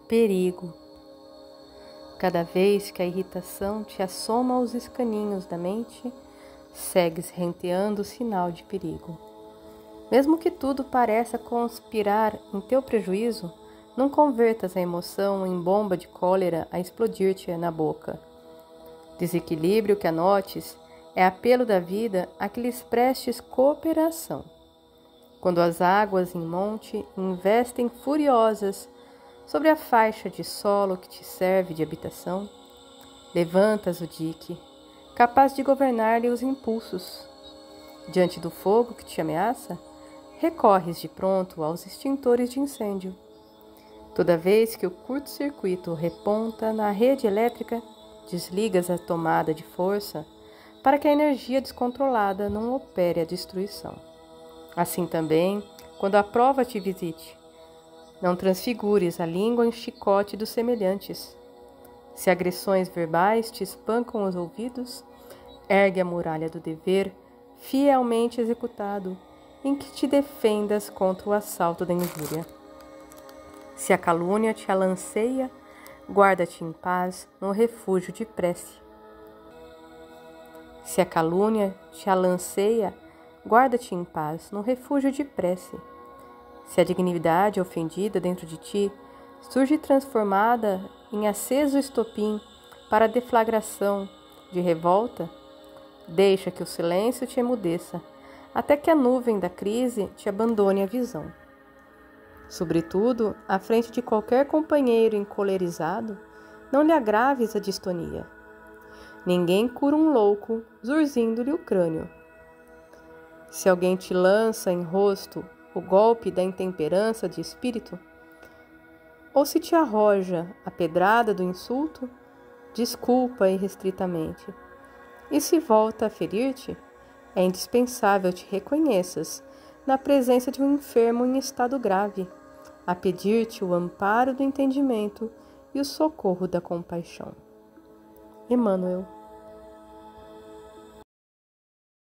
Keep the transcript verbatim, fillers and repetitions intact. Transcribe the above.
Perigo. Cada vez que a irritação te assoma aos escaninhos da mente, segues renteando o sinal de perigo. Mesmo que tudo pareça conspirar em teu prejuízo, não convertas a emoção em bomba de cólera a explodir-te na boca. Desequilíbrio que anotes é apelo da vida a que lhes prestes cooperação. Quando as águas em monte investem furiosas sobre a faixa de solo que te serve de habitação, levantas o dique, capaz de governar-lhe os impulsos. Diante do fogo que te ameaça, recorres de pronto aos extintores de incêndio. Toda vez que o curto-circuito reponta na rede elétrica, desligas a tomada de força para que a energia descontrolada não opere a destruição. Assim também, quando a prova te visite, não transfigures a língua em chicote dos semelhantes. Se agressões verbais te espancam os ouvidos, ergue a muralha do dever fielmente executado, em que te defendas contra o assalto da injúria. Se a calúnia te alanceia, guarda-te em paz no refúgio de prece. Se a calúnia te alanceia, guarda-te em paz no refúgio de prece. Se a dignidade ofendida dentro de ti surge transformada em aceso estopim para a deflagração de revolta, deixa que o silêncio te emudeça, até que a nuvem da crise te abandone a visão. Sobretudo, à frente de qualquer companheiro encolerizado, não lhe agraves a distonia. Ninguém cura um louco zurzindo-lhe o crânio. Se alguém te lança em rosto o golpe da intemperança de espírito, ou se te arroja a pedrada do insulto, desculpa irrestritamente. E se volta a ferir-te, é indispensável te reconheças na presença de um enfermo em estado grave, a pedir-te o amparo do entendimento e o socorro da compaixão. Emmanuel.